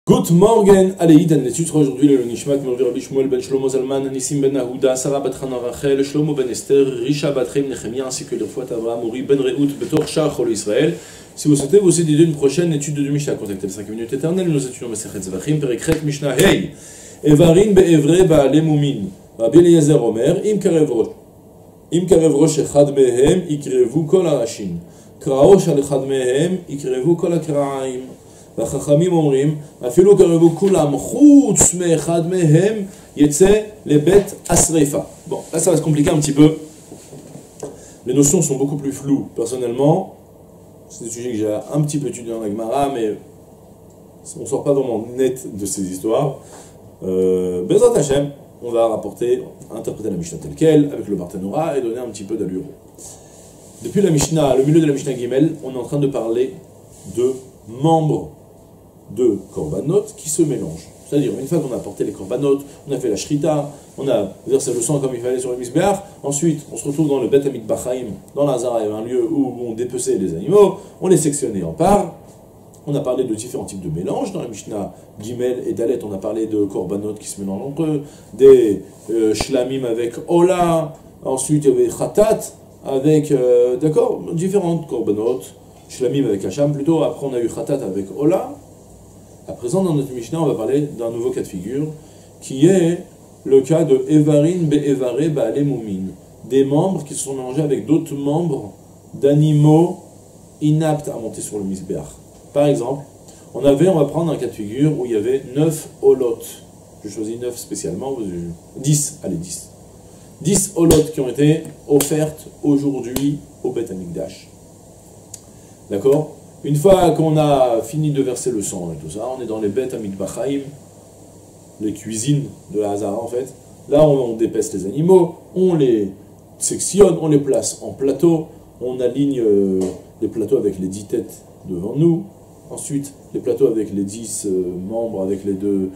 Good morning, allez, dans l'étude sera aujourd'hui le Nishmat, Mordi Rabbi Shmuel ben Shlomo Zalman, Nissim ben Nahuda, Sarah bat Chana Rachel, Shlomo ben Esther, Risha bat Chaim Nechemia, ainsi que le Fouat Avraham, Uri ben Rehout, Betor Shah, Chol Israël. Si vous souhaitez vous aussi d'aider une prochaine étude de Mishnah, contactez les 5 minutes éternelles, nous étudions Masechet Zvachim, Perikret Mishnah Hey, Evarin be'evre ba'ale mumin, Rabbi Eliezer Omer, Im karev rosh echad mehem, ikrevu kol harashin, Kraosh al echad mehem, ikrevu kol hakra'aim. והחכמים אומרים, אפילו קרבו כולם חוץ מאחד מהם, יצא לבית השריפה. Bon, là ça va se compliquer un petit peu. Les notions sont beaucoup plus floues. Personnellement, c'est des sujets que j'ai un petit peu étudié dans la Gemara, mais on ne sort pas vraiment net de ces histoires. Bezrat Hashem, on va interpréter la Mishnah telle quelle, avec le Barthénora, et donner un petit peu d'allure. Depuis la Mishnah, le milieu de la Mishnah Gimel, on est en train de parler de membres de korbanot qui se mélangent. C'est-à-dire, une fois qu'on a apporté les korbanot, on a fait la shrita, on a versé le sang comme il fallait sur le misbéach, ensuite on se retrouve dans le Bet Hamikbachaim, dans la Hazara, un lieu où on dépeçait les animaux, on les sectionnait en parts, on a parlé de différents types de mélanges, dans la Mishnah Gimel et Dalet, on a parlé de korbanot qui se mélangent entre eux, des shlamim avec Ola, ensuite il y avait Khatat, avec, différentes korbanot, shlamim avec Hacham plutôt, après on a eu Khatat avec Ola. À présent, dans notre Mishnah, on va parler d'un nouveau cas de figure, qui est le cas de Evarin be'evare ba'ale mumin, des membres qui se sont mélangés avec d'autres membres d'animaux inaptes à monter sur le misbéach. Par exemple, on va prendre un cas de figure où il y avait 9 holot. Je choisis 9 spécialement, 10, allez 10. 10 holot qui ont été offertes aujourd'hui au Beth Amikdash. D'accord ? Une fois qu'on a fini de verser le sang et tout ça, on est dans les Beth Hamikbachaim, les cuisines de la Hazara en fait. Là, on dépèce les animaux, on les sectionne, on les place en plateau, on aligne les plateaux avec les 10 têtes devant nous. Ensuite, les plateaux avec les 10 membres, avec les deux...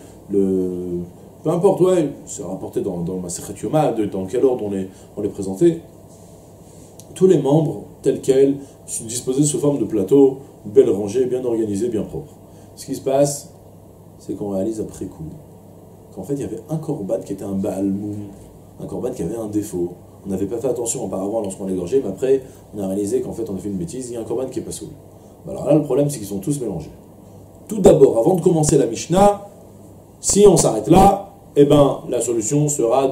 Peu importe, ouais, c'est rapporté dans le Masechet Yoma, dans quel ordre on les présentait. Tous les membres, tels quels, sont disposés sous forme de plateau, belle rangée, bien organisée, bien propre. Ce qui se passe, c'est qu'on réalise après coup qu'en fait il y avait un korban qui était un Baal Moum, un korban qui avait un défaut. On n'avait pas fait attention auparavant lorsqu'on l'égorgeait, mais après on a réalisé qu'en fait on a fait une bêtise, il y a un korban qui est pas saoul. Alors là le problème c'est qu'ils sont tous mélangés. Tout d'abord, avant de commencer la Mishnah, si on s'arrête là, eh ben la solution sera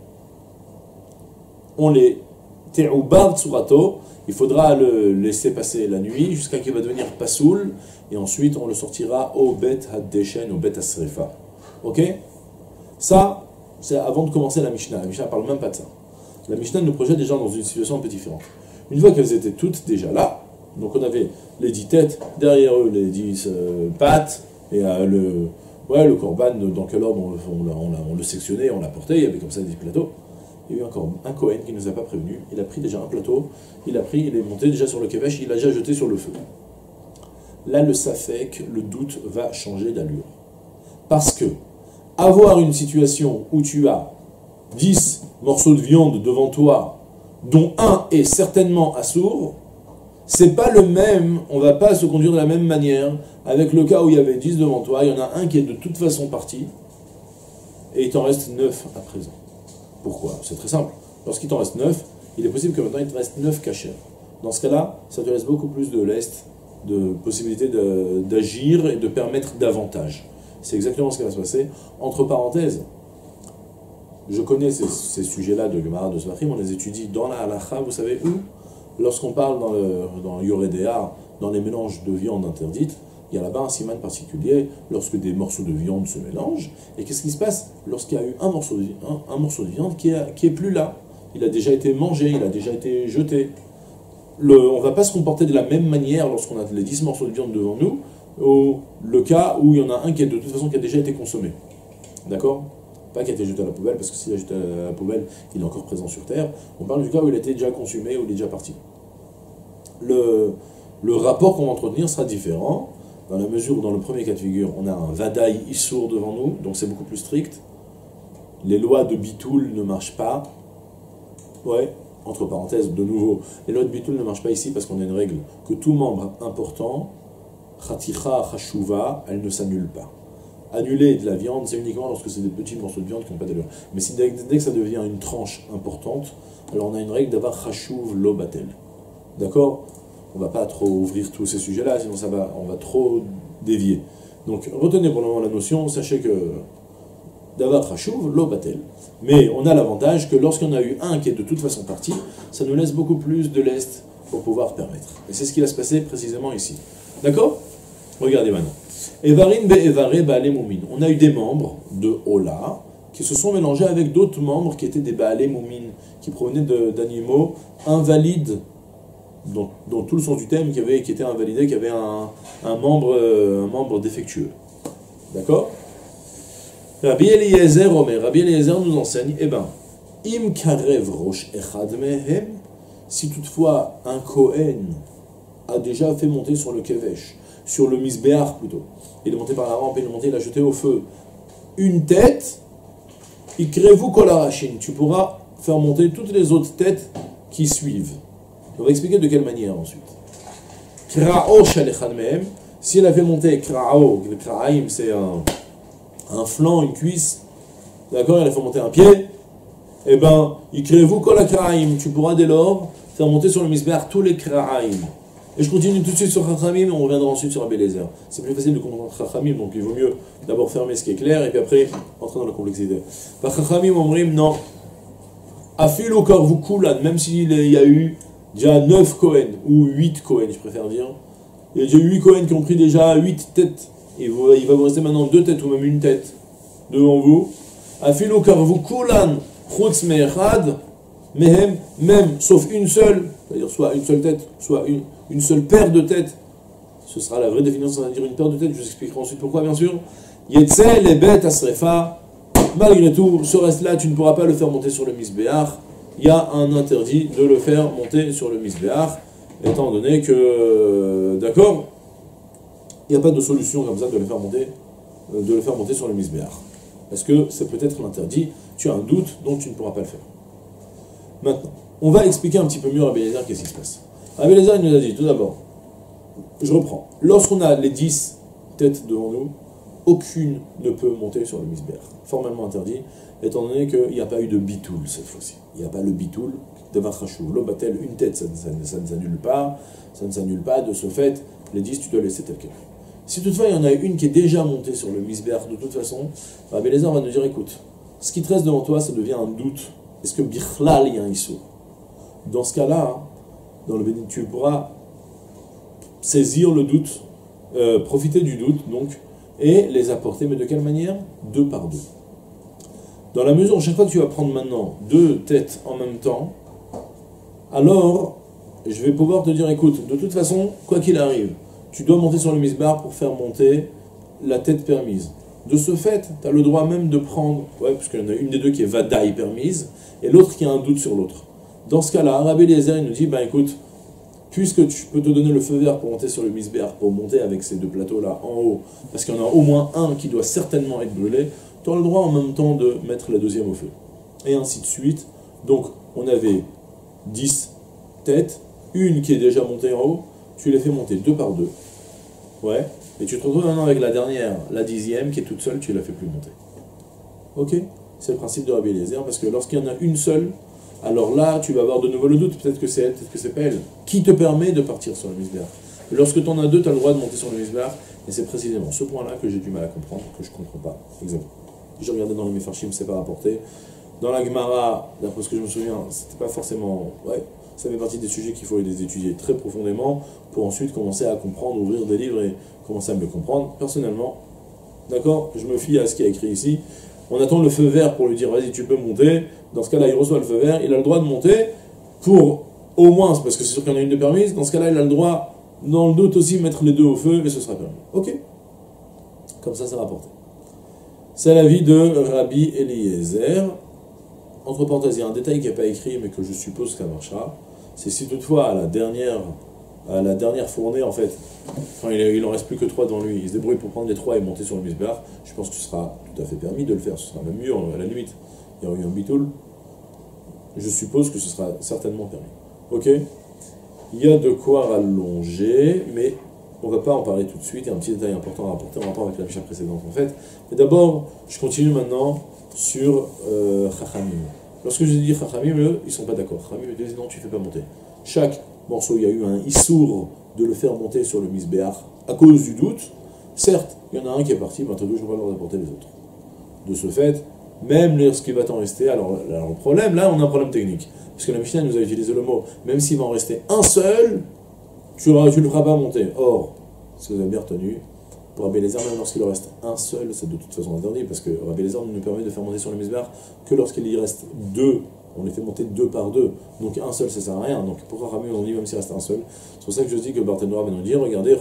on les te'ubar tsurato. Il faudra le laisser passer la nuit jusqu'à qu'il va devenir pasoul, et ensuite on le sortira au Bet Haddeshen, au Bet Asrefa. Ok? Ça, c'est avant de commencer la Mishnah. La Mishnah ne parle même pas de ça. La Mishnah nous projette déjà dans une situation un peu différente. Une fois qu'elles étaient toutes déjà là, donc on avait les 10 têtes, derrière eux les 10 pattes, et le korban, dans quel ordre on le sectionnait, on l'apportait, il y avait comme ça des plateaux. Il y a eu un Kohen qui ne nous a pas prévenu, il a pris déjà un plateau, il est monté déjà sur le kevesh, il l'a déjà jeté sur le feu. Là, le safek, le doute va changer d'allure. Parce que, avoir une situation où tu as 10 morceaux de viande devant toi, dont un est certainement assourd, c'est pas le même, on va pas se conduire de la même manière, avec le cas où il y avait 10 devant toi, il y en a un qui est de toute façon parti, et il t'en reste 9 à présent. Pourquoi? C'est très simple. Lorsqu'il t'en reste 9, il est possible que maintenant il te reste 9 cachers. Dans ce cas-là, ça te laisse beaucoup plus de lest, de possibilité d'agir et de permettre davantage. C'est exactement ce qui va se passer. Entre parenthèses, je connais ces sujets-là de Gemara de Zvachim, on les étudie dans la Halacha, vous savez où? Lorsqu'on parle dans Yoredea, dans les mélanges de viande interdite, il y a là-bas un siman particulier, lorsque des morceaux de viande se mélangent. Et qu'est-ce qui se passe lorsqu'il y a eu un morceau de viande qui est plus là? Il a déjà été mangé, il a déjà été jeté. On ne va pas se comporter de la même manière lorsqu'on a les 10 morceaux de viande devant nous, ou le cas où il y en a un qui est de toute façon qui a déjà été consommé. D'accord? Pas qui a été jeté à la poubelle, parce que s'il a jeté à la poubelle, il est encore présent sur Terre. On parle du cas où il a été déjà consumé, ou il est déjà parti. Le rapport qu'on va entretenir sera différent. Dans la mesure où dans le premier cas de figure, on a un Vadaï Issour devant nous, donc c'est beaucoup plus strict. Les lois de Bitoul ne marchent pas. Ouais, entre parenthèses, de nouveau, les lois de Bitoul ne marchent pas ici parce qu'on a une règle que tout membre important, Khaticha Khashuva, elle ne s'annule pas. annuler de la viande, c'est uniquement lorsque c'est des petits morceaux de viande qui n'ont pas d'allure. Mais si dès que ça devient une tranche importante, alors on a une règle d'avoir chashuv lo batel. D'accord? On ne va pas trop ouvrir tous ces sujets-là, sinon on va trop dévier. Donc retenez pour le moment la notion, sachez que d'avoir chashuv lo batel. Mais on a l'avantage que lorsqu'on a eu un qui est de toute façon parti, ça nous laisse beaucoup plus de lest pour pouvoir permettre. Et c'est ce qui va se passer précisément ici. D'accord? Regardez maintenant. Evarin be'evare ba'ale moumin. On a eu des membres de Ola qui se sont mélangés avec d'autres membres qui étaient des ba'ale moumin, qui provenaient d'animaux invalides, dont tout le sens du thème qui était invalidé, qui avait un membre défectueux. D'accord? Rabbi Eliezer Omer, Rabbi Eliezer nous enseigne, im karev rosh echad mehem, si toutefois un Kohen a déjà fait monter sur le kevesh, sur le misbéach plutôt, il est monté par la rampe, il l'a jeté au feu, une tête, ikrevu kol harashin, tu pourras faire monter toutes les autres têtes qui suivent. On va expliquer de quelle manière ensuite. Kra'o shel echad mehem, si elle a fait monter kra'o, le kra'aim c'est un flanc, une cuisse, d'accord, elle a fait monter un pied, ikrevu kol kra'aim, tu pourras dès lors faire monter sur le misbéach tous les kra'aim. Et je continue tout de suite sur Chachamim, on reviendra ensuite sur Rabbi Eliezer. C'est plus facile de comprendre Chachamim, donc il vaut mieux d'abord fermer ce qui est clair, et puis après, entrer dans la complexité. Par Chachamim, Omrim, non. Afil au corps vous koulan, même s'il y a eu déjà 9 Kohen, ou 8 Kohen, je préfère dire. Il y a déjà 8 Kohen qui ont pris déjà 8 têtes. Il va vous rester maintenant 2 têtes, ou même une tête, devant vous. Afil au corps vous koulan, chutz me'echad, mehem, même, sauf une seule, c'est-à-dire soit une seule tête, soit une seule paire de têtes, ce sera la vraie définition, c'est-à-dire une paire de têtes, je vous expliquerai ensuite pourquoi, bien sûr. Yetzel et bet asrefa, malgré tout, ce reste-là, tu ne pourras pas le faire monter sur le misbéach, il y a un interdit de le faire monter sur le misbéach, étant donné que, d'accord, il n'y a pas de solution comme ça de le faire monter sur le misbéach. Parce que c'est peut-être l'interdit, tu as un doute, donc tu ne pourras pas le faire. Maintenant, on va expliquer un petit peu mieux à Rabbi Eliezer qu'est-ce qui se passe. Rabbi Eliezer il nous a dit, tout d'abord, je reprends, lorsqu'on a les 10 têtes devant nous, aucune ne peut monter sur le misbéach. Formellement interdit, étant donné qu'il n'y a pas eu de bitoul cette fois-ci. Il n'y a pas le bitoul, d'avoir chachou, l'obatel, une tête, ça ne s'annule pas, de ce fait, les 10 tu dois laisser tel quel. Si toutefois il y en a une qui est déjà montée sur le misbéach de toute façon, Rabbi Eliezer va nous dire, écoute, ce qui te reste devant toi, ça devient un doute. Est-ce que bichlal il y a un issou? Dans ce cas-là, dans le bénin, tu pourras saisir le doute, profiter du doute, donc, et les apporter, mais de quelle manière? 2 par 2. Dans la mesure où chaque fois que tu vas prendre maintenant 2 têtes en même temps, alors, je vais pouvoir te dire, écoute, de toute façon, quoi qu'il arrive, tu dois monter sur le misbar pour faire monter la tête permise. De ce fait, tu as le droit même de prendre, parce qu'il y en a une des deux qui est vadaï permise, et l'autre qui a un doute sur l'autre. Dans ce cas-là, Rabbi Eliezer il nous dit, écoute, puisque tu peux te donner le feu vert pour monter sur le misbéach, pour monter avec ces 2 plateaux-là en haut, parce qu'il y en a au moins un qui doit certainement être brûlé, tu as le droit en même temps de mettre la deuxième au feu. Et ainsi de suite. Donc, on avait 10 têtes, une qui est déjà montée en haut, tu les fais monter 2 par 2. Et tu te retrouves maintenant avec la dernière, la 10e, qui est toute seule, tu la fais plus monter. Ok? C'est le principe de Rabbi Eliezer, parce que lorsqu'il y en a une seule, alors là, tu vas avoir de nouveau le doute, peut-être que c'est elle, peut-être que c'est pas elle, qui te permet de partir sur le misbéach. Lorsque tu en as 2, tu as le droit de monter sur le misbéach, et c'est précisément ce point-là que j'ai du mal à comprendre, que je ne comprends pas. Exactement. J'ai regardé dans le Mefarshim, c'est pas rapporté. Dans la Gemara, d'après ce que je me souviens, c'était pas forcément... ça fait partie des sujets qu'il faut les étudier très profondément, pour ensuite commencer à comprendre, ouvrir des livres et commencer à me comprendre. Personnellement, d'accord, je me fie à ce qui est écrit ici. On attend le feu vert pour lui dire, vas-y, tu peux monter. Dans ce cas-là, il reçoit le feu vert, il a le droit de monter pour, au moins, parce que c'est sûr qu'il y en a une de permise, dans ce cas-là, il a le droit, dans le doute aussi, mettre les 2 au feu, et ce sera permis. Ok? Comme ça, c'est rapporté. C'est l'avis de Rabbi Eliezer. Entre parenthèses, il y a un détail qui n'est pas écrit, mais que je suppose que ça marchera. C'est si toutefois, à la dernière fournée, en fait, il en reste plus que 3 dans lui, il se débrouille pour prendre les 3 et monter sur le misbéach, je pense que ce sera tout à fait permis de le faire, ce sera même mieux, à la limite. Il y aura eu un bitoul, je suppose que ce sera certainement permis. Ok? Il y a de quoi rallonger, mais On ne va pas en parler tout de suite, il y a un petit détail important à rapporter en rapport avec la Mishnah précédente en fait. Mais d'abord, je continue maintenant sur Chachamim. Lorsque je dis Chachamim, eux, ils ne sont pas d'accord. Chachamim disent non, tu ne fais pas monter. Chaque morceau, il y a eu un issour de le faire monter sur le misbéach à cause du doute. Certes, il y en a un qui est parti, maintenant je ne vais pas leur apporter les autres. De ce fait, même lorsqu'il va t'en rester, alors le problème, là, on a un problème technique. Parce que la Mishnah nous a utilisé le mot, même s'il va en rester un seul, tu ne le feras pas monter. Or, si vous avez bien retenu, pour Rabbi Eliezer, même lorsqu'il en reste un seul, c'est de toute façon interdit, parce que Rabbi Eliezer ne nous permet de faire monter sur le misbéach que lorsqu'il y reste deux. On les fait monter deux par deux, donc un seul ça sert à rien. Donc pourquoi Rami on dit même s'il reste un seul? C'est pour ça que je dis que Barthénois va nous dire, regardez,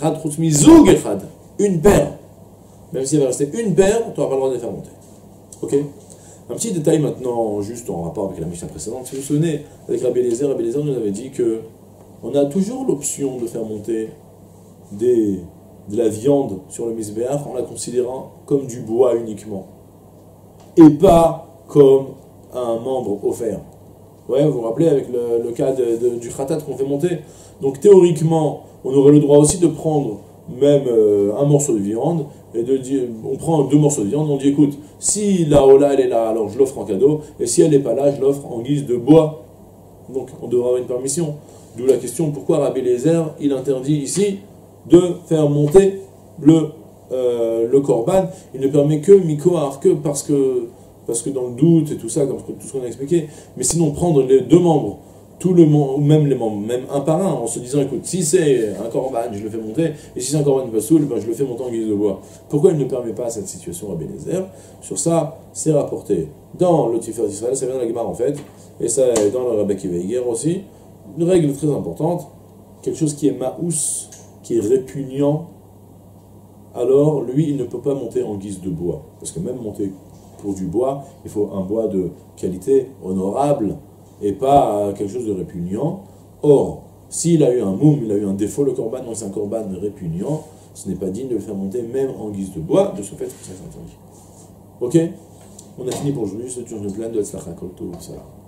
une paire. Même s'il va rester une paire, tu n'auras pas le droit de les faire monter. Ok? Un petit détail maintenant, juste en rapport avec la Mishnah précédente. Si vous vous souvenez, avec Rabbi Eliezer nous avait dit que on a toujours l'option de faire monter de la viande sur le misbéach en la considérant comme du bois uniquement. Et pas comme un membre offert. Ouais, vous vous rappelez avec le cas du khatat qu'on fait monter. Donc théoriquement, on aurait le droit aussi de prendre même un morceau de viande et de dire, on prend deux morceaux de viande, on dit écoute, si la hola elle est là, alors je l'offre en cadeau, et si elle n'est pas là, je l'offre en guise de bois. Donc on devrait avoir une permission. D'où la question pourquoi Rabbi Eliezer il interdit ici de faire monter le korban. Il ne permet que mikoar, que parce que dans le doute et tout ça, comme tout ce qu'on a expliqué, mais sinon prendre les deux membres, ou même les membres, même un par un, en se disant, écoute, si c'est un korban, je le fais monter, et si c'est un korban basoul, ben je le fais monter en guise de bois. Pourquoi il ne permet pas cette situation à Bénézer? Sur ça, c'est rapporté dans le Tiferet d'Israël, ça vient de la Gemara en fait, et ça est dans le Rabbi Akiva Eiger aussi, une règle très importante, quelque chose qui est maous, qui est répugnant, alors lui, il ne peut pas monter en guise de bois, parce que même monter pour du bois, il faut un bois de qualité honorable et pas quelque chose de répugnant. Or, s'il a eu un moum, il a eu un défaut, le korban, donc c'est un korban répugnant, ce n'est pas digne de le faire monter même en guise de bois, de ce fait, ça s'interdit. Ok? On a fini pour aujourd'hui, c'est une journée pleine de Tzlachak Kol Tov, ça.